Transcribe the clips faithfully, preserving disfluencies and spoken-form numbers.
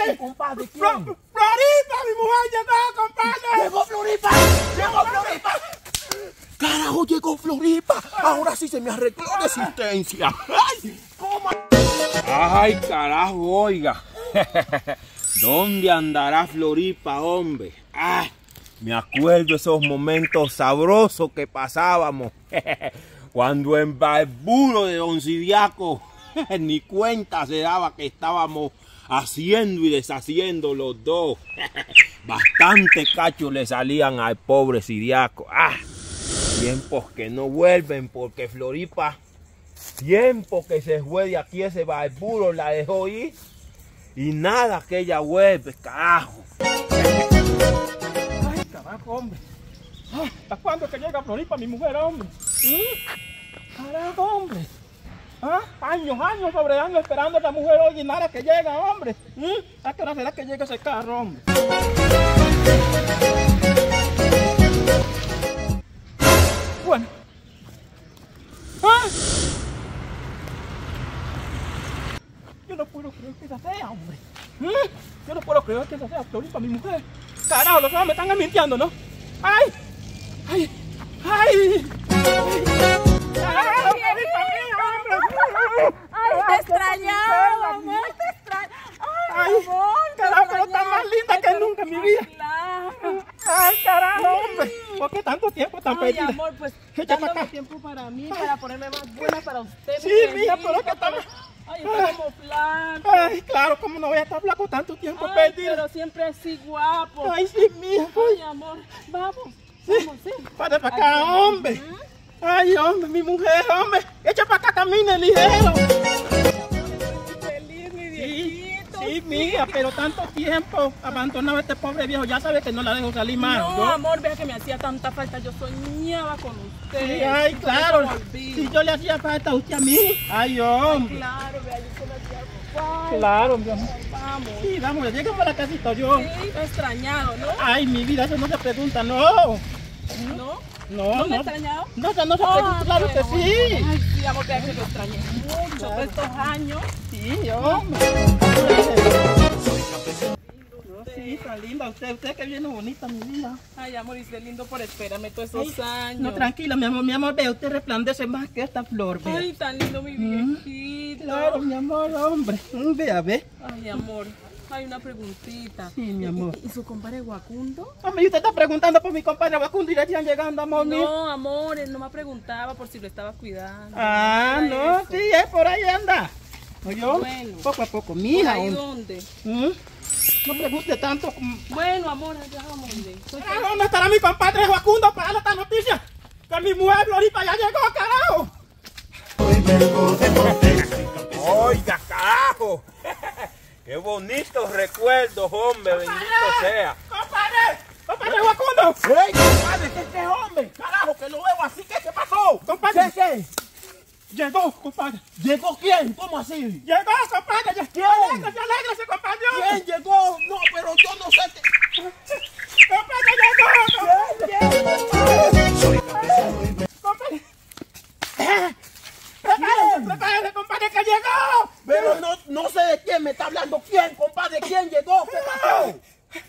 ¿Quién, compadre? ¿Quién? Flo Floripa, mi mujer llegó, compadre. ¡Llegó Floripa! ¡Llegó Floripa! ¡Carajo, llegó Floripa! Ahora sí se me arregló la existencia. ¡Ay! ¿Cómo? Ay, carajo, oiga. ¿Dónde andará Floripa, hombre? Ay, me acuerdo esos momentos sabrosos que pasábamos. Cuando en Barbudo de Don Siriaco ni cuenta se daba que estábamos haciendo y deshaciendo los dos. Bastante cachos le salían al pobre Siriaco. Ah, tiempos que no vuelven porque Floripa, tiempo que se fue de aquí ese Barbudo, la dejó ir y nada que ella vuelve, carajo. Ay, carajo, hombre. Ay, ¿hasta cuándo que llega Floripa, mi mujer, hombre? ¿Mm? Carajo, hombre. ¿Ah? Años, años sobre años esperando a esta mujer hoy y nada que llega, hombre. ¿Mm? ¿A qué hora será que llega ese carro, hombre? Bueno. ¿Ah? Yo no puedo creer que esa sea, hombre. ¿Mm? Yo no puedo creer que esa sea Floripa, mi mujer. Carajo, los hombres me están mintiendo, ¿no? ¡Ay! ¡Ay! ¡Ay! ¡Carajo, Floripa, mía, hombre! ¡Ay, te extrañaba, amor! ¡Te extrañaba! ¡Ay, amor! Carajo, pero está más linda que nunca en mi vida. ¡Claro! ¡Ay, carajo, hombre! ¿Por qué tanto tiempo tan Ay, perdida? amor, pues Echa pa' dándome acá. tiempo para mí, para ponerme más buena para usted. Sí, mi mija, bebita, pero es que estamos... Ay, está como flaco. Ay, claro, ¿cómo no voy a estar flaco tanto tiempo Ay, perdido? pero siempre así guapo. Ay, sí, mija. Ay, amor, vamos. Vamos, sí. Para para acá, hombre. Ay, hombre, mi mujer, hombre. Echa para acá, camine ligero. Feliz, mi Sí, viejito. sí, mija, pero tanto tiempo abandonado a este pobre viejo. Ya sabe que no la dejo salir más. No, ¿no? amor, vea que me hacía tanta falta. Yo soñaba con usted. Sí, ay, Por claro. eso volví. Si yo le hacía falta a usted a mí. Ay, hombre. Claro, vea, yo se me hacía falta. Claro, mi amor. Vamos. Sí, vamos, llega para la casita yo. Sí, me he extrañado, ¿no? Ay, mi vida, eso no se pregunta, no. ¿No? No, ¿No me no. he extrañado? No, eso no se Ah, pregunta, claro que bueno, sí. bueno. Ay, sí, amor, vea que lo extrañé mucho Claro. por estos años. Sí, hombre. No, sí, tan linda usted, usted que viene bonita, mi vida. Ay, amor, y es lindo por esperarme todos esos años. No, tranquila, mi amor, mi amor, ve, usted resplandece más que esta flor, ve. Ay, tan lindo mi viejito. Claro, mi amor, hombre. Mm, Vea, ve. Ay, amor, hay una preguntita. Sí, mi amor. ¿Y, y su compadre Guacundo? Hombre, y usted está preguntando por mi compadre Bacundo y ya están llegando, amor mío. No, amor, él no me preguntaba por si lo estaba cuidando. Ah, Era no, eso. sí, es por ahí anda. Oye, Bueno. poco a poco, ¿Por mija. ahí hombre. dónde? ¿Mm? No pregunte tanto. Bueno, amor, allá vamos. Soy Ah, ¿dónde estará mi compadre Bacundo para darle esta noticia? Que mi mujer Floripa ya llegó, carajo. Oiga, carajo. Qué bonitos recuerdos, hombre, bendito sea. ¡Compadre! ¡Compadre Bacundo! ¡Ey, compadre! ¿Qué, qué hombre? Carajo, que lo veo así. ¿Qué, qué pasó? Compadre. ¿Qué, qué? Llegó, compadre. ¿Llegó quién? ¿Cómo así? Llegó, compadre. Ya. ¿Quién? Alégrese, alégrese, compadre. ¿Quién llegó? No, pero yo no sé qué. Compadre, llegó. Compadre. Prepárese, prepárese, compadre, que llegó. Pero no, no sé de quién me está hablando. ¿Quién, compadre? ¿Quién llegó? ¿Qué pasó?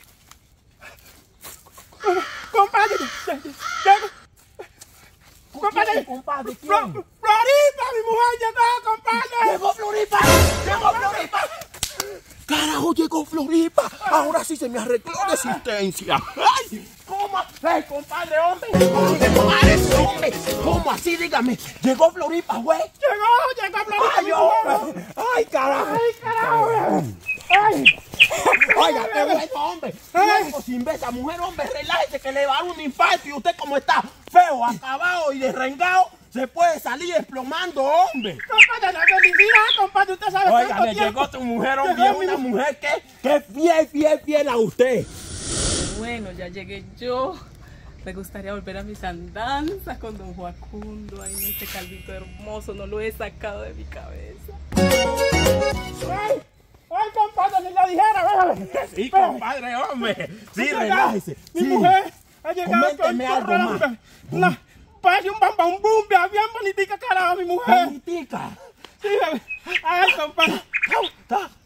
Compadre, llegó. Compadre. ¿Quién, compadre? Flo- ¿Quién? Floripa, mi mujer llegó, compadre. ¡Llegó Floripa! ¡Llegó Floripa! ¡Carajo, llegó Floripa! Ahora sí se me arregló la existencia. ¡Ay! ¿Cómo? ¡Ey, compadre, hombre! ¿Cómo parece, hombre? ¿Cómo así? Dígame. ¿Llegó Floripa, güey? Llegó, llegó Floripa, ¡Ay, mi mujer. hombre! ¡Ay, carajo! Ay, carajo. Ay. Oiga, qué bueno, hombre. Tiempo sin ver a esa mujer, hombre, relájese que le va a dar un infarto y usted como está feo, acabado y derrengado, se puede salir desplomando, hombre. Compadre, la felicidad, compadre, usted sabe Oiga, cuánto le tiempo. llegó tu mujer, hombre, Llegó es mi una mu- mujer que, que es fiel, fiel, fiel a usted. Bueno, ya llegué yo. Me gustaría volver a mis andanzas con don Joacundo. Ay, no, este calvito hermoso, no lo he sacado de mi cabeza. Ay, ay, compadre, ni la dijera, véale. Sí, compadre, hombre. Sí, Llega, relájese. Mi Sí. mujer ha llegado Coménteme con algo correa, más. hombre. Una, parece un bamba, un bumbia, bien bonitica, carajo, mi mujer. Bonitica. Sí, bebé. Ay, compadre. Está,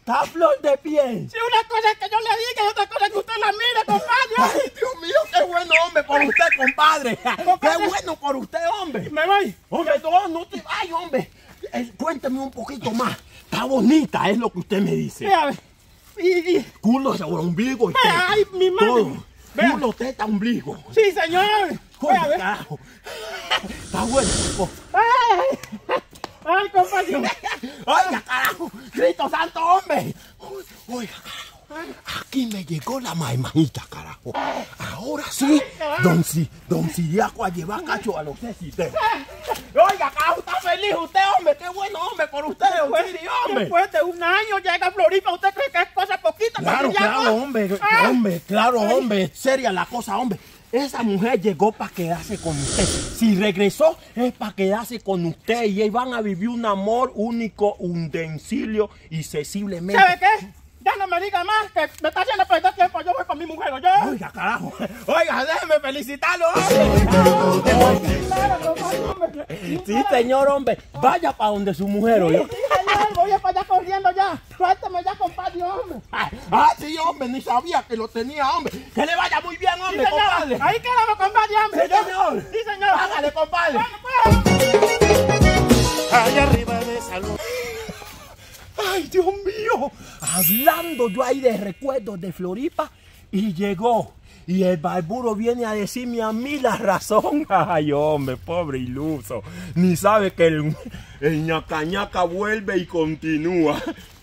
Está a flor de piel. Si una cosa es que yo le diga y otra cosa es que usted la mire, compadre. Ay, Dios mío, qué bueno, hombre, por usted, compadre. Qué bueno por usted, hombre. Me voy. Hombre, no, no te vayas, hombre. Eh, cuénteme un poquito más. Está bonita, es lo que usted me dice. Vea, ve. Y, y, Culo sobre ombligo y Vea, ay, mi madre. todo. Vea. Culo, teta, ombligo. sí, señor. Vea, Joder, ve. carajo. Está bueno. Oh. Ay, ay, compadre. Oiga, carajo. Cristo santo, hombre. Oiga, carajo. Aquí me llegó la maimajita, carajo. Ahora sí, don, si, don Siriaco a llevar cacho a los cecites. Oiga, carajo, está feliz usted, hombre. Qué bueno, hombre, por usted, don Siri, hombre. Después de un año llega Floripa, ¿usted cree que es cosa poquita? Claro, Porque ya claro, no- hombre, Ah. hombre, claro, hombre, seria la cosa, hombre. Esa mujer llegó para quedarse con usted. Si regresó es para quedarse con usted y ellos van a vivir un amor único, undencilio y sensiblemente. ¿Sabe qué? Ya no me diga más, que me está haciendo perder tiempo. Yo voy con mi mujer, ¿oye? Oiga, carajo. Oiga, déjeme felicitarlo, Claro, hombre. compadre, hombre. Sí, señor, hombre. Vaya para donde su mujer, oye. Sí, señor, voy a para allá corriendo ya. Suéltame ya, compadre, hombre. Ah, sí, hombre, ni sabía que lo tenía, hombre. Que le vaya muy bien, Sí, hombre, señor. compadre. Ahí quedamos, compadre, hombre. Sí, señor. Sí, señor. Hágale, compadre. Bueno, pues. Allá arriba de salud. Ay, Dios mío. Hablando yo ahí de recuerdos de Floripa y llegó. Y el barburo viene a decirme a mí la razón. Ay, hombre, pobre iluso. Ni sabe que el, el ñaca ñaca vuelve y continúa.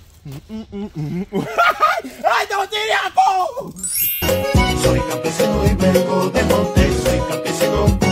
¡Ay, don Siriaco! Soy campesino y vengo de monte, soy campesino.